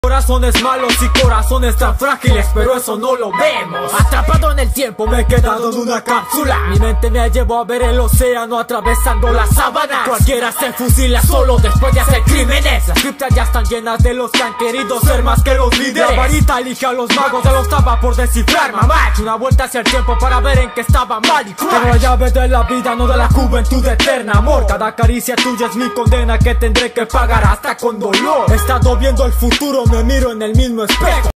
Corazones malos y corazones tan frágiles, pero eso no lo vemos. Atrapado en el tiempo, me he quedado en una cápsula. Mi mente me llevó a ver el océano atravesando las sábanas. Cualquiera se fusila solo después de hacer crímenes. Las criptas ya están llenas de los que han querido ser más que los líderes. La varita elige a los magos, ya lo estaba por descifrar, mamá. He hecho una vuelta hacia el tiempo para ver en qué estaba mal y tengo la llave de la vida, no de la juventud eterna, amor. Cada caricia tuya es mi condena que tendré que pagar hasta con dolor. He estado viendo el futuro, me miro en el mismo espejo.